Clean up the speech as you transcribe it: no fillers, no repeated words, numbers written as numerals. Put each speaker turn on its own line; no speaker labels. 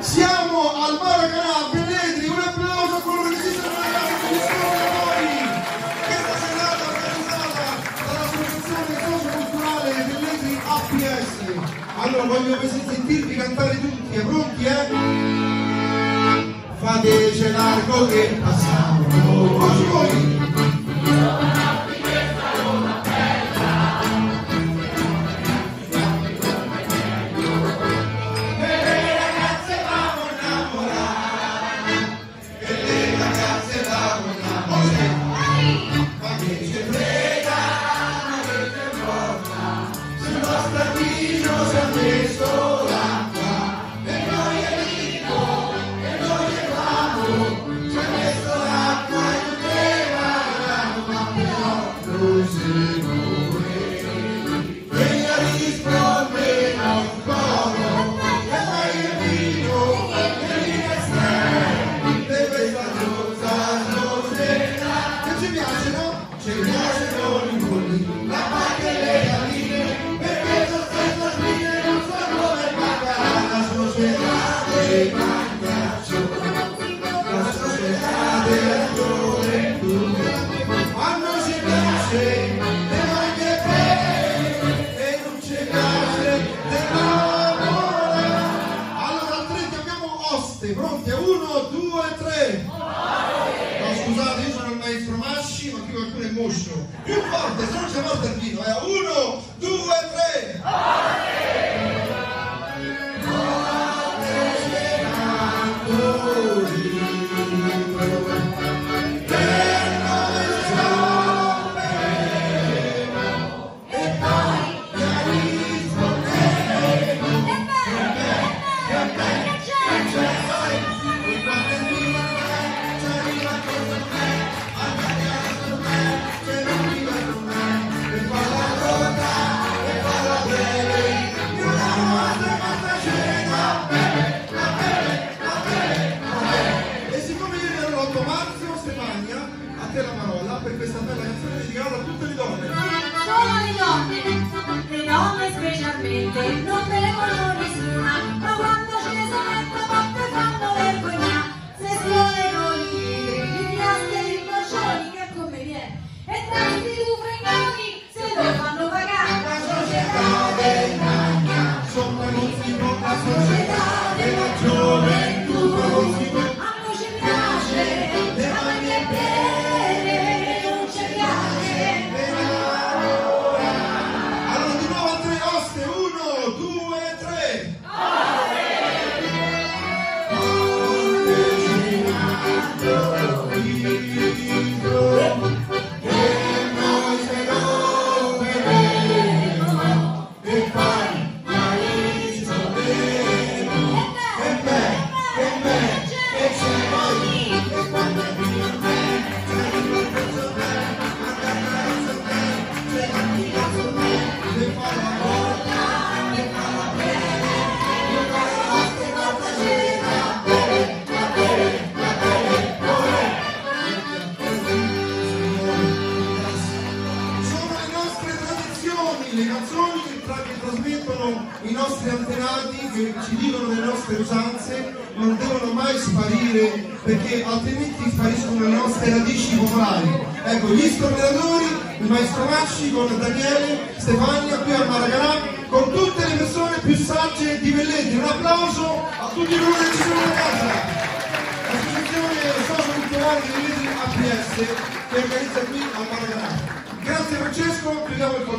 Siamo al Maracanã, Velletri, un applauso a coloro che si sono ragazzi che sono noi. Questa serata organizzata dall'associazione socio-culturale Velletri APS. Allora voglio sentirvi cantare tutti, è pronti, Fateci largo che passiamo, voi. Pronti? 1, 2, 3. No, scusate, io sono il maestro Masci, ma qui qualcuno è moscio. Più forte, se non c'è morto il vino. 1, 2, 3. Per questa bella canzone dedicata a tutte le donne.
Solo le donne specialmente, non bevono nessuna, ma quando ce ne sono volte fanno vergogna. Se suonano i tigri, i piasti e i bacioni, che come viene, e tanti tu fregnoni, se lo fanno pagare.
La società del magna, sopra non si può, la società della gioventù, non si può.
A noi ci piace, le mani e bene.
Allora di nuovo a 3 oste, 1, 2, 3. Le canzoni che trasmettono i nostri antenati, che ci dicono le nostre usanze, non devono mai sparire, perché altrimenti spariscono le nostre radici popolari. Ecco, gli stornatori, il maestro Masci con Daniele, Stefania qui al Maracanã, con tutte le persone più sagge di Velletri. Un applauso a tutti coloro che ci sono a casa. L'associazione socio-culturale di Velletri APS che organizza qui al Maracanã. Grazie Francesco, chiudiamo il